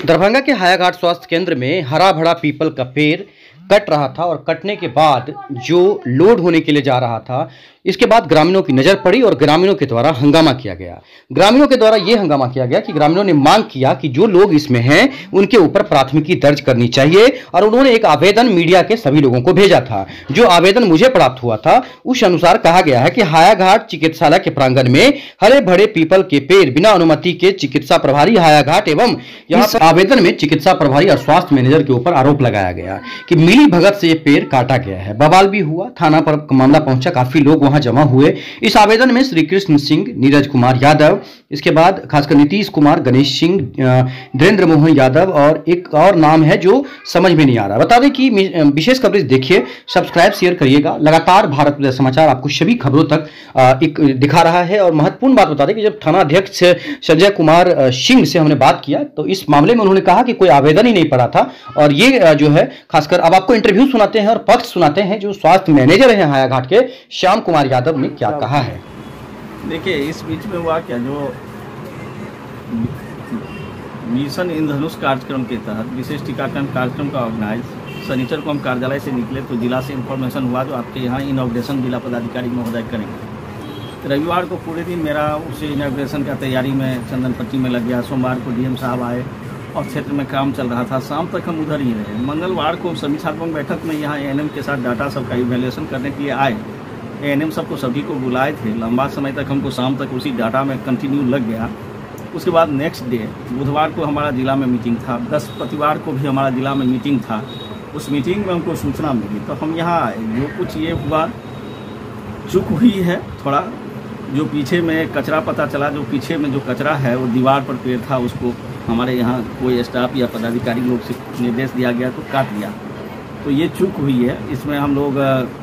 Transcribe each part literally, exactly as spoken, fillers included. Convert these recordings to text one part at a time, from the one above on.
दरभंगा के हायाघाट स्वास्थ्य केंद्र में हरा भरा पीपल का पेड़ कट रहा था और कटने के बाद जो लोड होने के लिए जा रहा था, इसके बाद ग्रामीणों की नज़र पड़ी और ग्रामीणों के द्वारा हंगामा किया गया। ग्रामीणों के द्वारा यह हंगामा किया गया कि ग्रामीणों ने मांग किया कि जो लोग इसमें हैं उनके ऊपर प्राथमिकी दर्ज करनी चाहिए और उन्होंने एक आवेदन मीडिया के सभी लोगों को भेजा था। जो आवेदन मुझे प्राप्त हुआ था उस अनुसार कहा गया है कि हायाघाट चिकित्सालय के प्रांगण में हरे भरे पीपल के पेड़ बिना अनुमति के चिकित्सा प्रभारी हायाघाट एवं यहाँ पर आवेदन में चिकित्सा प्रभारी और स्वास्थ्य मैनेजर के ऊपर आरोप लगाया गया कि मिली भगत से ये पेड़ काटा गया है। बवाल भी हुआ, थाना पर मामला पहुंचा, काफी लोग वहां जमा हुए। इस आवेदन में श्री कृष्ण सिंह, नीरज कुमार यादव, इसके बाद खासकर नीतीश कुमार, गणेश सिंह, धीरेन्द्र मोहन यादव और एक और नाम है जो समझ में नहीं आ रहा। बता दें कि विशेष कवरेज देखिए, सब्सक्राइब शेयर करिएगा। लगातार भारत समाचार आपको सभी खबरों तक एक दिखा रहा है। और महत्वपूर्ण बात बता दें कि जब थाना अध्यक्ष संजय कुमार सिंह से हमने बात किया तो इस मामले में उन्होंने कहा कि कोई आवेदन ही नहीं पड़ा था। और ये जो है खासकर अब आपको इंटरव्यू सुनाते हैं और पक्ष सुनाते हैं जो स्वास्थ्य मैनेजर हैं हायाघाट के, श्याम कुमार यादव ने क्या कहा है। देखिए, इस बीच में हुआ क्या, जो मिशन इंद्रधनुष कार्यक्रम के तहत विशेष टीकाकरण कार्यक्रम का ऑर्गेनाइज सनीचर को हम कार्यालय से निकले तो जिला से इन्फॉर्मेशन हुआ जो आपके यहाँ इनॉग्रेशन जिला पदाधिकारी महोदय करेंगे। रविवार को पूरे दिन मेरा उसे इनॉग्रेशन का तैयारी में चंदन पट्टी में लग गया। सोमवार को डीएम साहब आए और क्षेत्र में काम चल रहा था। शाम तक हम उधर ही रहे। मंगलवार को समीक्षात्मक बैठक में यहाँ एएनएम के साथ डाटा सबका इवैल्यूएशन करने के लिए आए। एएनएम सबको सभी को बुलाए थे। लंबा समय तक हमको शाम तक उसी डाटा में कंटिन्यू लग गया। उसके बाद नेक्स्ट डे बुधवार को हमारा जिला में मीटिंग था। बृहस्पतिवार को भी हमारा जिला में मीटिंग था। उस मीटिंग में हमको सूचना मिली तो हम यहाँ आए। जो कुछ ये हुआ, चूक हुई है थोड़ा। जो पीछे में कचरा पता चला, जो पीछे में जो कचरा है वो दीवार पर पेड़ था, उसको हमारे यहाँ कोई स्टाफ या पदाधिकारी लोग से निर्देश दिया गया तो काट दिया। तो ये चूक हुई है। इसमें हम लोग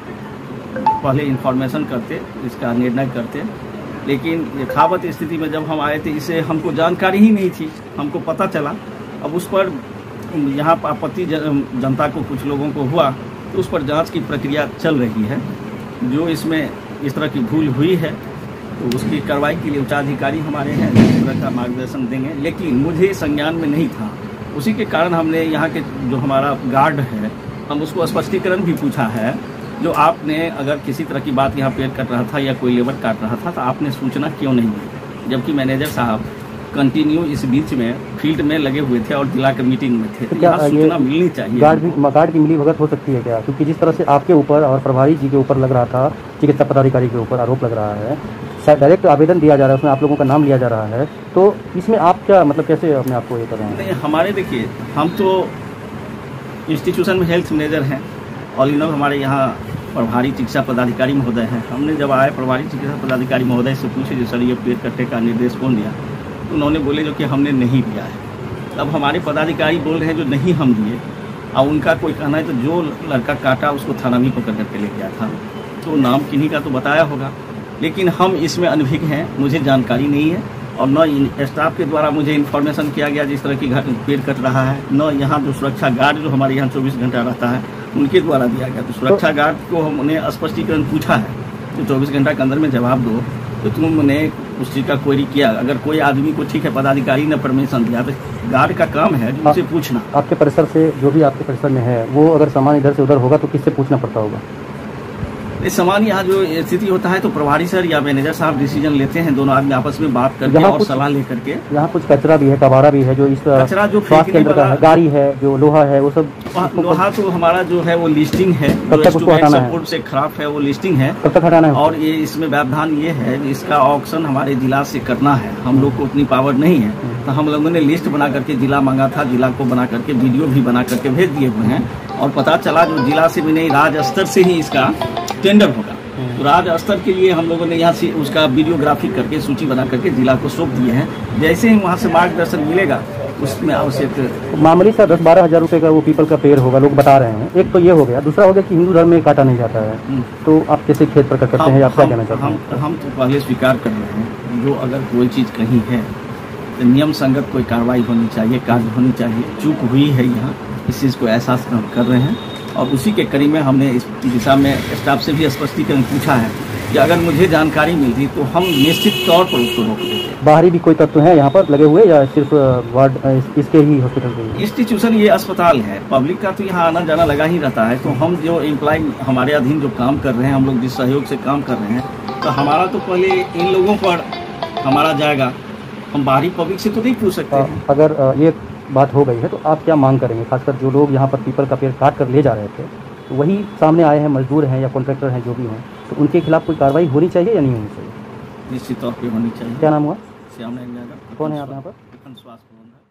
पहले इन्फॉर्मेशन करते, इसका निर्णय करते, लेकिन यथावत स्थिति में जब हम आए थे इसे हमको जानकारी ही नहीं थी। हमको पता चला। अब उस पर यहाँ आपत्ति जनता को कुछ लोगों को हुआ तो उस पर जांच की प्रक्रिया चल रही है। जो इसमें इस तरह की भूल हुई है तो उसकी कार्रवाई के लिए उच्चाधिकारी हमारे हैं, इस तरह का मार्गदर्शन देंगे। लेकिन मुझे संज्ञान में नहीं था, उसी के कारण हमने यहाँ के जो हमारा गार्ड है हम उसको स्पष्टीकरण भी पूछा है। जो आपने अगर किसी तरह की बात यहाँ पेड़ कट रहा था या कोई लेबर काट रहा था तो आपने सूचना क्यों नहीं दी, जबकि मैनेजर साहब कंटिन्यू इस बीच में फील्ड में लगे हुए थे और जिला के मीटिंग में थे। तो क्या सूचना मिलनी चाहिए। गार्ड भी गार्ड की मिली भगत हो सकती है क्या? क्योंकि जिस तरह से आपके ऊपर और प्रभारी जी के ऊपर लग रहा था, चिकित्सा पदाधिकारी के ऊपर आरोप लग रहा है, डायरेक्ट आवेदन दिया जा रहा है, उसमें आप लोगों का नाम लिया जा रहा है, तो इसमें आप क्या मतलब कैसे अपने आप को ये कर रहे हैं? नहीं, हमारे देखिए, हम तो इंस्टीट्यूशन में हेल्थ मैनेजर हैं और इन हमारे यहाँ प्रभारी चिकित्सा पदाधिकारी महोदय हैं। हमने जब आए प्रभारी चिकित्सा पदाधिकारी महोदय से पूछे जो सर ये पेड़ कट्टे का निर्देश कौन दिया, तो उन्होंने बोले जो कि हमने नहीं दिया है। तब हमारे पदाधिकारी बोल रहे हैं जो नहीं हम दिए, और उनका कोई कहना है तो जो लड़का काटा उसको थाना भी पकड़ करके ले गया था, तो नाम किन्हीं का तो बताया होगा। लेकिन हम इसमें अनभिज्ञ हैं, मुझे जानकारी नहीं है और न स्टाफ के द्वारा मुझे इन्फॉर्मेशन किया गया जिस तरह की पेड़ कट रहा है, न यहाँ जो सुरक्षा गार्ड जो हमारे यहाँ चौबीस घंटा रहता है उनके द्वारा दिया गया। तो सुरक्षा गार्ड को हमने स्पष्टीकरण पूछा है तो चौबीस घंटा के अंदर में जवाब दो। तो तुमने उस चीज़ का क्वेरी किया, अगर कोई आदमी को ठीक है पदाधिकारी ने परमिशन दिया तो गार्ड का काम है उनसे पूछना। आपके परिसर से जो भी आपके परिसर में है वो अगर सामान इधर से उधर होगा तो किससे पूछना पड़ता होगा? इस सामान यहाँ जो स्थिति होता है तो प्रभारी सर या मैनेजर साहब डिसीजन लेते हैं, दोनों आदमी आपस में बात करके और सलाह लेकर के। यहाँ कुछ कचरा भी है, कबाड़ा भी है, जो इस कचरा जो स्वास्थ्य केंद्र का है, गाड़ी है, जो लोहा है, वो सब लोहा तो हमारा जो है वो लिस्टिंग है, सपोर्ट से खराब है, वो लिस्टिंग है। कब तक हटाना है? और ये इसमें व्यवधान ये है इसका ऑक्शन हमारे जिला से करना है। हम लोग को उतनी पावर नहीं है, तो हम लोगों ने लिस्ट बना करके जिला मांगा था, जिला को बना करके वीडियो भी बना करके भेज दिए हुए हैं। और पता चला जो जिला से भी नहीं, राज्य स्तर से ही इसका टेंडर होगा। तो राज्य स्तर के लिए हम लोगों ने यहाँ से उसका वीडियोग्राफी करके सूची बना करके जिला को सौंप दिए हैं। जैसे ही वहाँ से मार्गदर्शन मिलेगा उसमें आवश्यक मामूली सा दस बारह हजार रुपये का वो पीपल का पेड़ होगा, लोग बता रहे हैं। एक तो ये हो गया, दूसरा हो गया कि हिंदू धर्म में काटा नहीं जाता है, तो आप कैसे खेत प्रकट करते हैं? आप क्या कहना चाहते हैं? हम हम तो पहले स्वीकार कर रहे हैं जो अगर कोई चीज़ कहीं है तो नियम संगत कोई कार्रवाई होनी चाहिए, कार्य होनी चाहिए। चूक हुई है यहाँ, इस चीज़ को एहसास कर रहे हैं और उसी के कड़ी में हमने इस दिशा में स्टाफ से भी स्पष्टीकरण पूछा है कि अगर मुझे जानकारी मिलती तो हम निश्चित तौर पर उसको रोक देते। बाहरी भी कोई तत्व है यहाँ पर लगे हुए या सिर्फ वार्ड इसके ही हॉस्पिटल के ही? इंस्टीट्यूशन ये अस्पताल है, पब्लिक का तो यहाँ आना जाना लगा ही रहता है। तो हम जो एम्प्लॉय हमारे अधीन जो काम कर रहे हैं, हम लोग जिस सहयोग से काम कर रहे हैं, तो हमारा तो पहले इन लोगों पर हमारा जाएगा, हम बाहरी पब्लिक से तो नहीं पूछ सकते हैं। अगर ये बात हो गई है तो आप क्या मांग करेंगे, खासकर जो लोग यहाँ पर पीपल का पेड़ काट कर ले जा रहे थे, तो वही सामने आए हैं, मजदूर हैं या कॉन्ट्रैक्टर हैं जो भी हैं, तो उनके खिलाफ कोई कार्रवाई होनी चाहिए या नहीं होनी चाहिए? निश्चित तौर पर होनी चाहिए। क्या नाम हुआ? श्याम नारायण यादव। कौन है आप यहाँ पर? स्वास्थ्य प्रबंधक।